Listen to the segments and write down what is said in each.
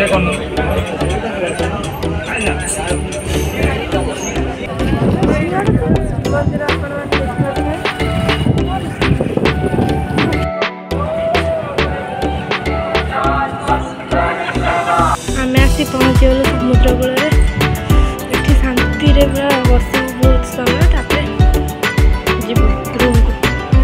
आसी पहुँचीगलु समुद्र कूल ये शांति पूरा बस बहुत समय तापर जीव रूम को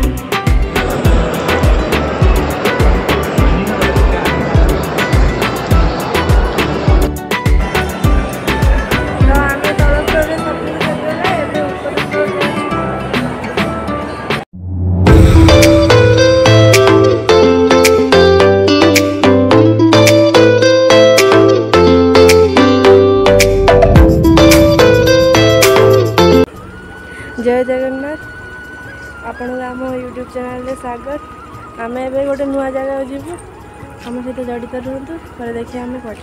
जय जगन्नाथ आपण आम यूट्यूब चैनल स्वागत। आम ए गोटे नुआ जगह जीवु आम सहित जड़ित रुहतु पर देखिए आम पहुँच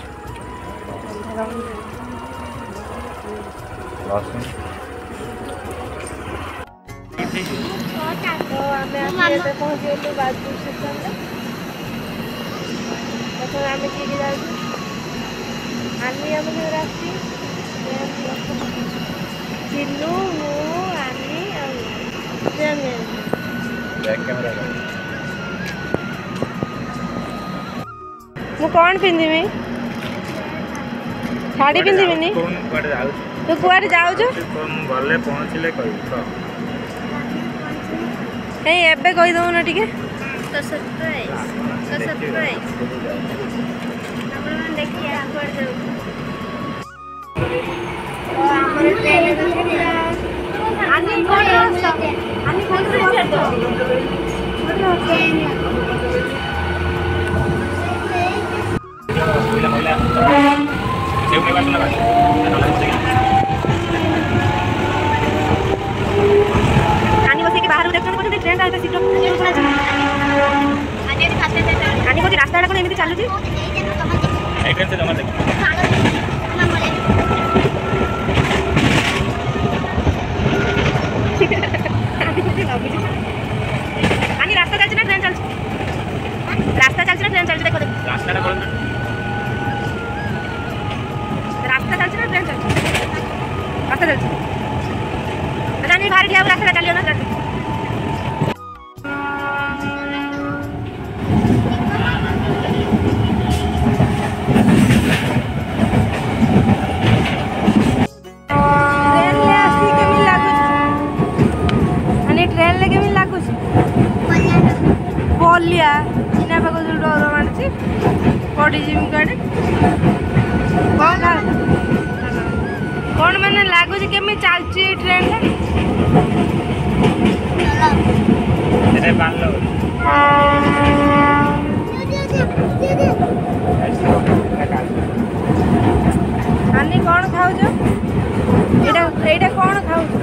पहुँचलु बाजपुर स्टेशन आम किए जाऊँ आनी आम राशि चिन्नू मु कौन पिंधिमी साड़ी पिंधिमी तू कुआरे जाऊ गले पहुँचले एबे कही दऊ ना टिके तो सरप्राइज देखिए बाहर देखते ट्रेन रास्ता एमती चलुची रास्ता चलती ना ट्रेन चलती रास्ता चलती ना ट्रेन चलती देखो रास्ता चलती ना ट्रेन चलती रास्ता चलती जानी बाहर ठिया रास्ता चलियो ना बलिया चिना पाक जो डर मानी पड़ी जीवी कड़े कौन मैंने लगुच केमी चलती ट्रेन आनी कौन खाऊ एटा कौन खाऊ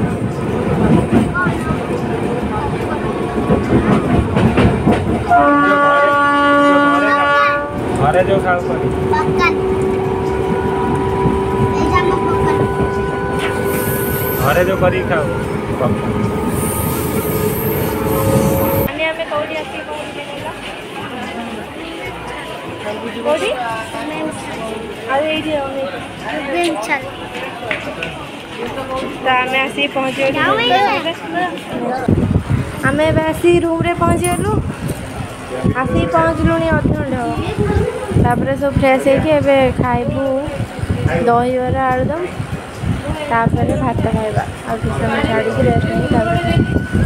घरे जो खाऊ घरे जो करी खाऊ आसी पहुँचे आम आसी रूम रे पहुँचलु आसी पहुँचलु अध घंटे तापर सब फ्रेश होके खाइबू दही बरा आलुदम तापर भात खाइबा आ समय छाड़ी रेस्ट नहीं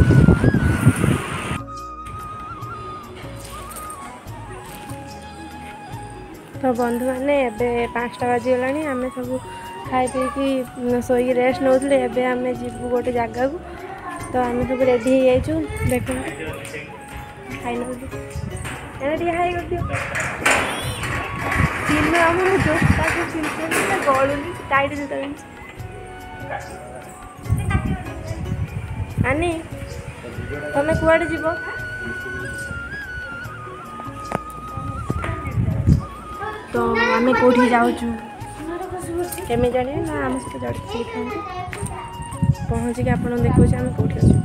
तो बंधु मैंने एबे 5टा बाजीगला आम सब खाई पी शोक रेस्ट नौले एबे आम जीवु गोटे जगह को तो आम सब रेडी हो देख खाई नौ हाई कर दियो चिन्ह आम चिन्ह गलुनी टाइट जूता आनी तमें कुआड़े जीव तो आम कौटी जाऊँ केमी जाने ना आम सहित जड़े पहुँचिक आप देखो आम कौटी अच्छे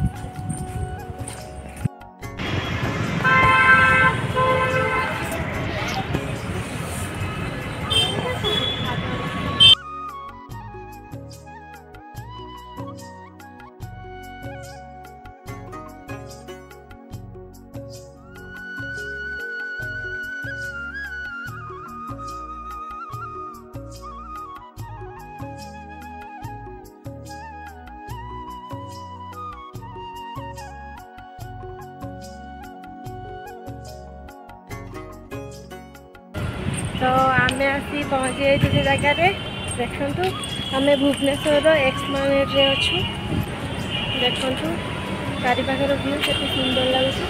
तो आमे आसी पहुँची जाइए से जगार देखु आम भुवनेश्वर एक्सप्लेनेड रे अच्छु देखु चारिपाखर व्यू के सुंदर लगुच।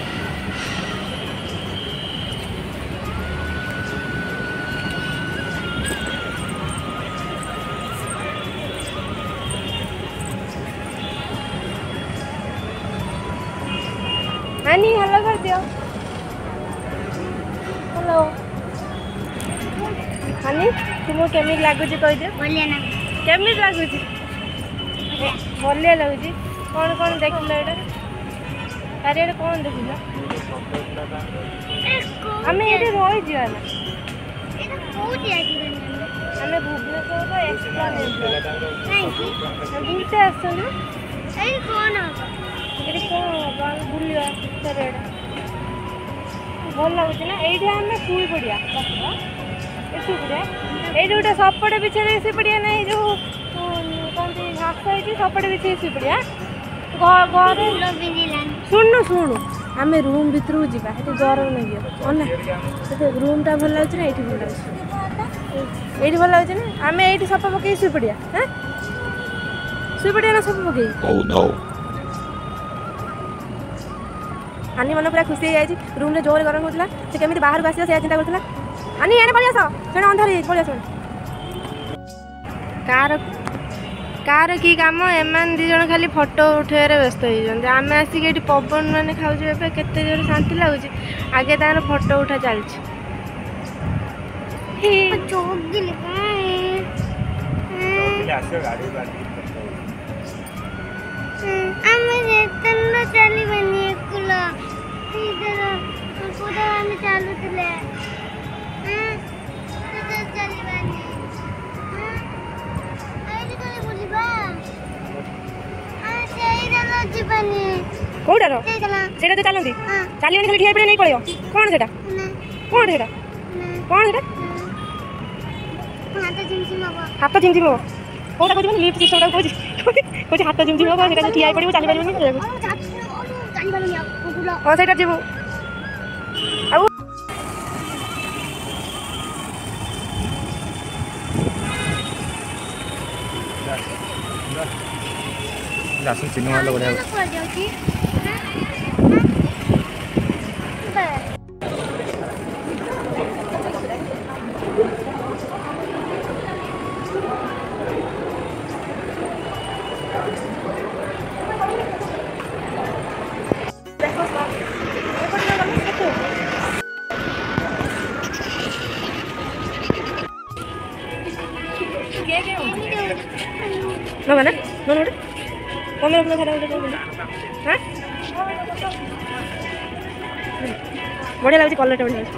हानी हेलो कर दियो। हेलो हानी तुमको केमी लगुच कह दियो। केमी लगुच बढ़िया लगुच। कौन कौन देख लो ये चारिड़े कौन देख आम ये रही जाना आम भुवनेश्वर एक्सप्लेनेड बुलते आस कौन हम बुलिया चारिड़े भल लगुच ना ये आम शुई पड़िया शुई पड़िया ये गोटे सपटे बिछे शुई पड़िया ना जो कहते घास है सपटे बिछे शुई पड़िया शुणु शुणु आम रूम भितर जावा ये गरम लगे अना रूम टा भल लगे ना ये भल लगे ये भल लगे ना आम ये सप पकई शुई पड़िया हाँ शुई पड़िया ना सप पकई आनी मन पूरा खुशी हो रूम रे जोर गरम होता से केमी बाहर को आस चिंता करता आनी एने पड़े आस से अंधार पड़े कार कार की काम एमान दी जन खाली फोटो उठेबार व्यस्त होती आम आसिक ये पवन मैंने खाऊ केते जोर शांति लगुच आगे तार फोटो उठा चलती कौटार से चलती चलने खाली ठिया पड़े नहीं पड़ो कौन से कौन से कौन से हाथ झिमझिम हम कौटा कहते लिफ्ट सिस्टम कौन हाथ झिमझिम हम से ठिया पड़ो चली पारे हाँ से जीव सिनेमा वाला बढ़िया ना ना कौन अपना खड़ा हाँ बढ़िया लगे कलर बढ़िया लगे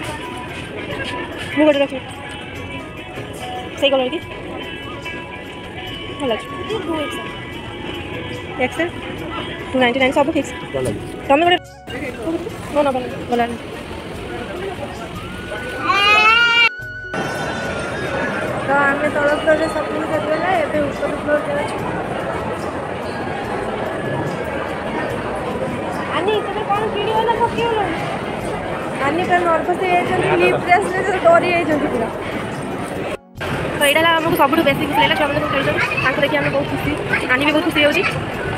मुझे रखी सही कलर की भल लगे एक्सेल 299 सब फिक्स तुम गोटे ना भल तो आम तल फ्लोर सपिंग करगला ए ऊपर फ्लोर जाऊँ आनी तुम कौन किणी ना पकड़ आनी पूरा नर्भस हो लिफ्ट आसले डरी जाइए पूरा तो यहाँ आमको सब बेस खुशी लगे छुआ मैंने खेल देखिए आम बहुत खुशी आनी भी बहुत खुशी होगी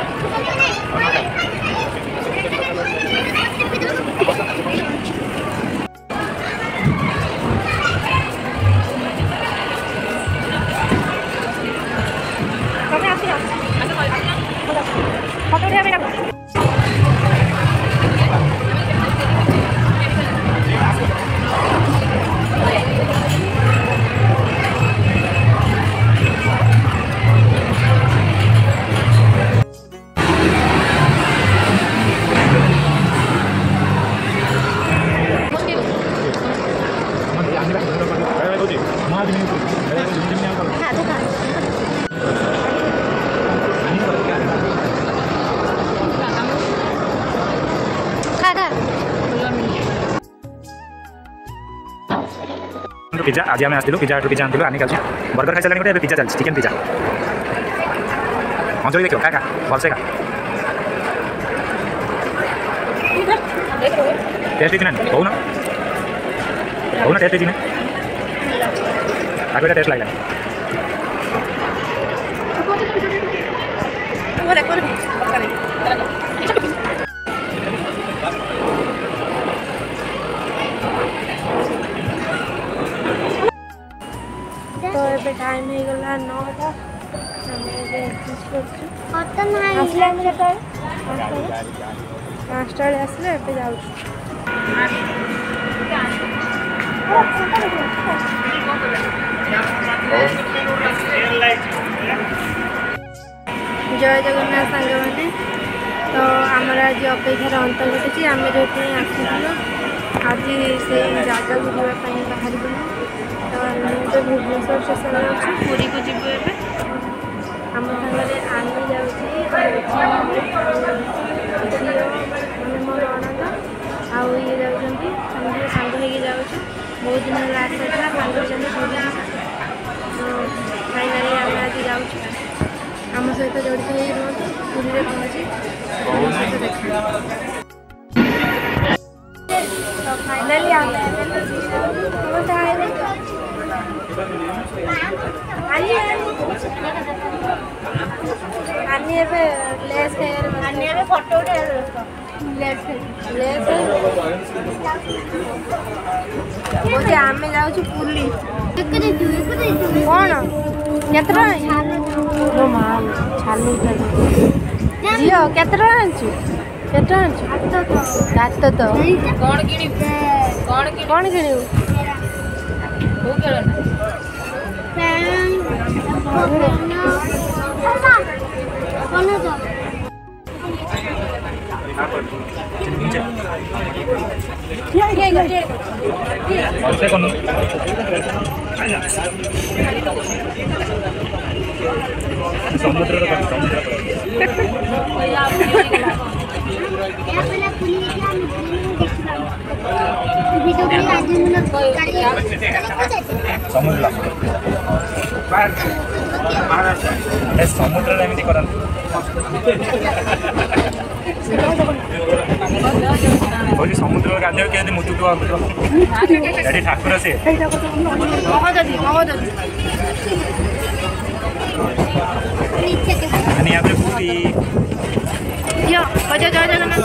फोटो उठा पिज्जा आज आम आसलु पिज्जा पिज्जा आनलु आनी खाऊ बर्गर खाई सारे गोटे पिज्जा चलती चिकेन पिज्जा अंजलि देखो क्या भलसे टेस्ट ना कहूना टेस्ट ना आगे टेस्ट लगे तो ये टाइम हो गला 9टा आसले आम के 5टा आसले ए जाऊँ जय जगन्नाथ सांग मैंने तो आमर आज अपेक्षार अंत घटी आम जो आसलु आज से जगह को जावाई बाहर गलु तो मुझे भुवनेश्वर स्टेशन अच्छे पुरी को जीव ए आम सागर आनी जाऊँगी मो ननद आउ ये जाऊँगी सांग हो जाऊँ बहुत दिन है आसा सांग पुरी फाइनाली आम आज जाऊँ आम सहित जड़ित हो रुहतु पुरी में पहुँची तो फाइनाली आनी लेस खाइबार फोटो लेस आम जाऊँ पुली कौन केतरा छालू झील केतरा आंचु केतरा आंचु गात तो कौन किणु समुद्र समुद्र एमती कर समुद्र गाधे के मुतुत्व ठाकुर से पूरी जय जगन्नाथ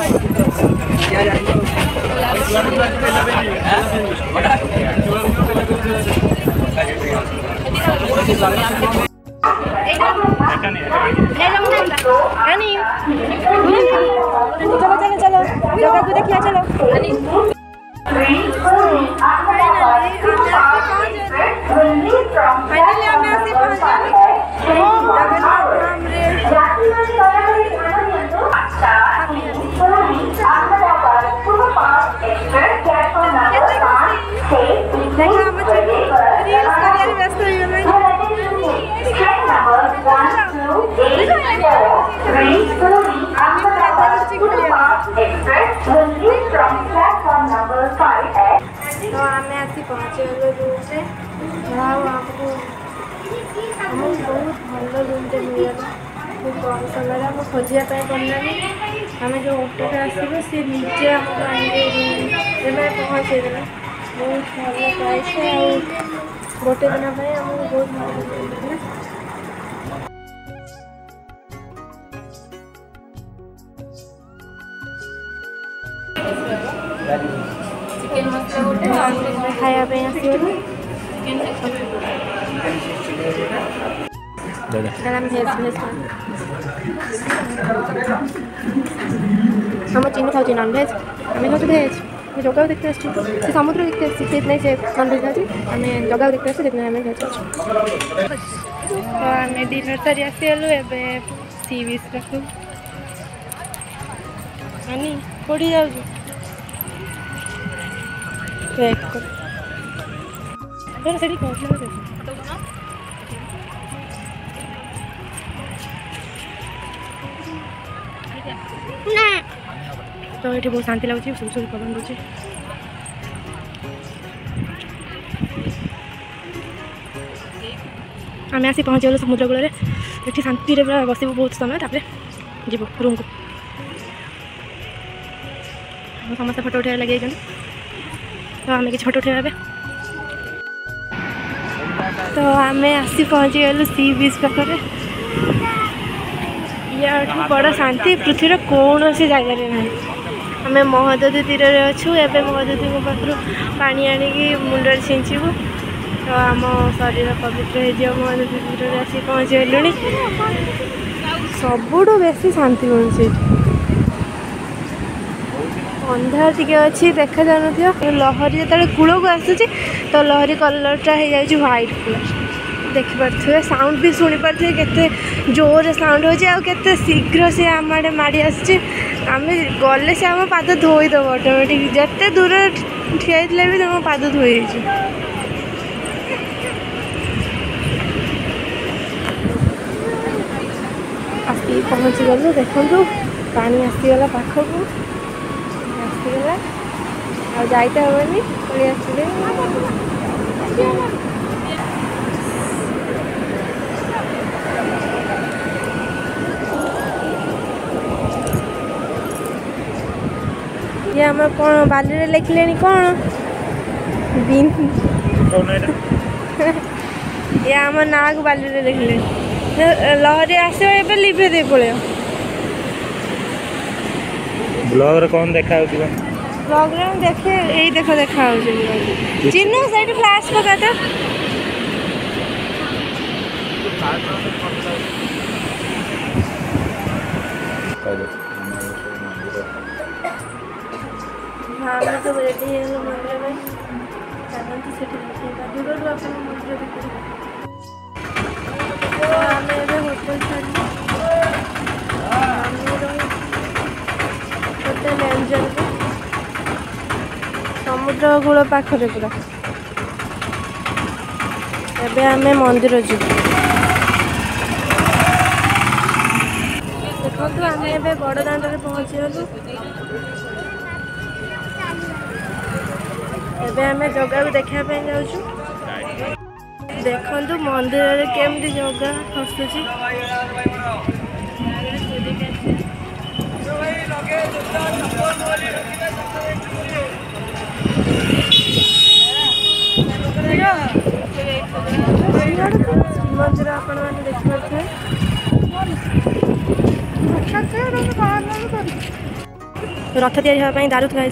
चलो चलो जगह को देखिए चलो फाइनली हमें आसी पहुंच तो हमें आसी पहुँचे रूम से आपको बहुत भल रूमटे मिलला खूब कम समय आम खोजा पड़ना आम जो ऑटो आसो सी निजे आमको आने पहुँचेदेला बहुत भल प्राइस गोटे दिन आमको बहुत भल मिलला चिकेन मसला गोटे खायापी आसगलु हम चिन्ह खाऊ नॉन भेज आम खाऊ भेज जगह देखते से समुद्र देखते से नॉन भेज खाऊ आम जगह देखते से भेज तो आम डिनर सारी आसीगलु ए सी बीच रखू आनी कौटी जाऊ से तो ये बहुत शांति लगुच सब सब पवन दूसरी आम आसी पहुँचल समुद्र कूल ये शांति पूरा बस बहुत समय तापर जीव रूम को समस्त फोटो उठा लगे तो आम कि फोटो उठा तो आम आसी पहुँची गलु सी बीच पाखे या बड़ शांति पृथ्वी कौन सी जगार ना आम महादधी तीर अच्छु एवं महादधी पाखु पानी आणिकी मुंडे छींचबू तो आम शरीर पवित्र हो महादधी तीर आसी पहुँची गलु सबुठ बेसी शांति मिलूँ अंधार टी अच्छी देखा जान लहरी जो कूल को आसूची तो लहरी कलरटा हो जाए व्हाइट कलर देखिपे साउंड भी शुणी पारे केते जोर साउंड होते शीघ्र से आम आड़े माड़ी आसम गले से आम पाद धोईदेव ऑटोमेटिक जिते दूर ठिया भी तुम पाद धोई आसी पहुँची गलु देखु पानी आसीगला पाखक आसीगला आ जाइते हेनी पलि आसिले ये आम कौन बाली लिखले कौन ये आम ना को बाली लिखले लहरी आसो ए लिभे दे पड़े ब्लॉग रे कौन देखा ब्लॉग रे देखे यही देखो देखा चिन्ह साइड फ्लैश पका तो हाँ मैं सब रेडी है मंदिर में चलते से दूर आप मंदिर देखिए आम होटल छाड़ी होटेल एंजल समुद्र कूल पाखरे पूरा एबे आम मंदिर जीव देखो आम ए बड़ दाण्ड पहुँची गलु एबे आम जगह को देखापी जाऊँ देखु मंदिर केमती जगह हसुची श्रीमंदिर आपण मैंने देखिपे रथ या दारू थी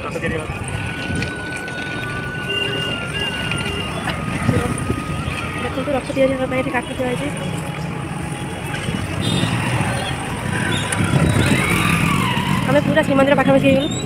देखो रथ या काठ थी आम पूरा श्रीमंदिर पाखापाखि गलु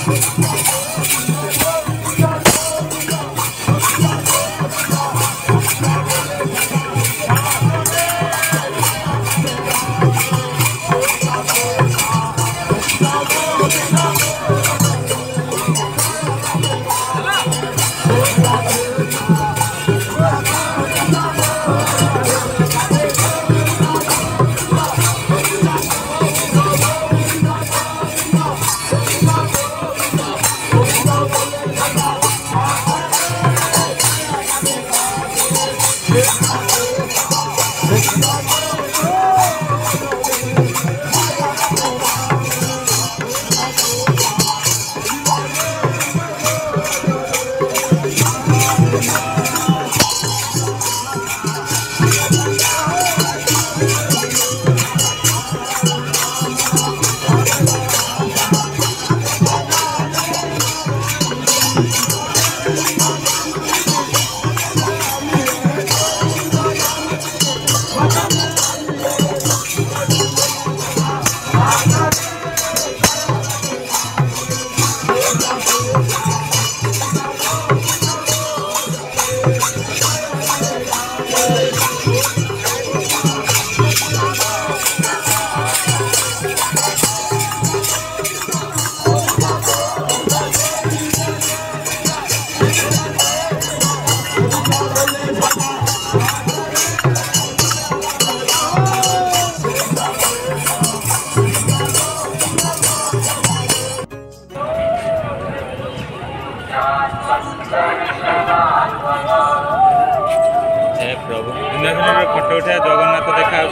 हे प्रभु फोटो उठा जगन्नाथ देखा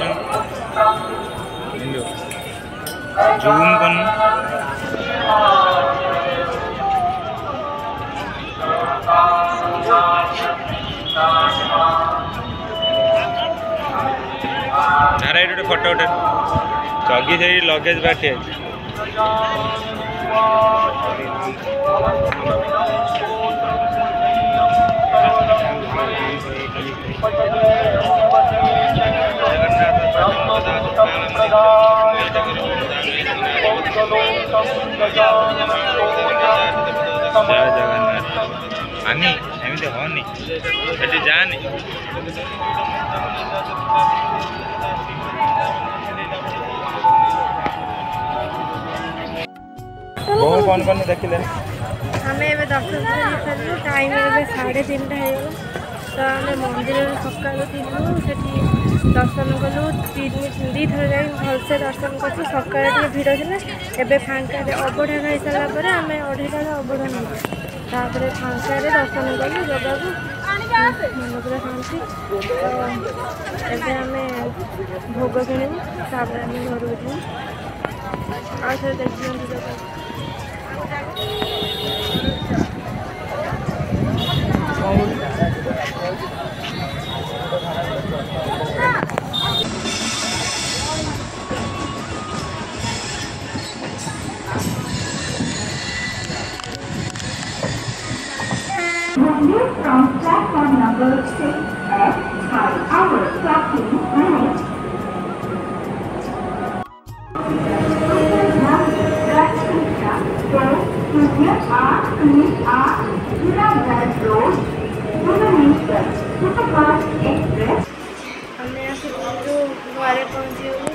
जूम कर नारा ये फोटो उठा जगी से लगेज बाटी जय जगन्नाथ आनी एमती हनी ये जानी कौन कौन देखिले आम ए दर्शन कर टाइम ए 3:30 हो तो आम मंदिर सका थी दर्शन कलु 2 थर जा भलसे दर्शन कर सका भिड़ थी एवं फांका अबढ़ा खाई सारापर आम 2:30 अबढ़ा नहीं फांका दर्शन कलु जगह मन पूरा शांति तो आम भोग किणु तापर आम घर को आउ देखिए जगह from platform number 6 at 5 hours 13 minutes. घरे पहुँचीगलु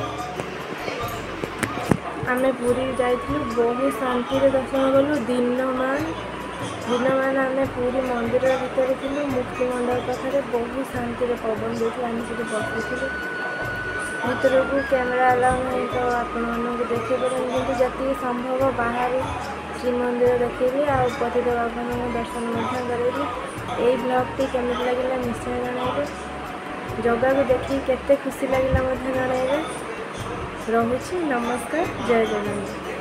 आम पुरी जाइलु बहुत शांति दर्शन कलु दिन मान आम पूरी मंदिर भितर थी मुक्ति मंडप पाखे बहुत शांति पवन देती आम से बसुलु भर को कैमेरा अलाउ नहीं तो आपण देखी पारे कि संभव बाहर श्रीमंदिर देखी आ पतित बाबा दर्शन करेगी यही ब्लॉगटी केमी लगे निश्चय जनइबे जगह को देखी केते खुशी लगे जनइबे। रोचे नमस्कार जय जगन्नाथ।